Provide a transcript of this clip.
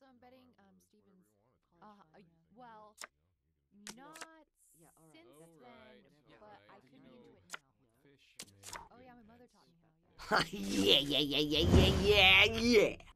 So I'm betting Steven's. Well, Not yeah, all right. since That's then, yeah, but right. I You could be know, into it now. Fish. Oh yeah, my mother taught me how. Yeah. Yeah, yeah, yeah, yeah, yeah, yeah, yeah.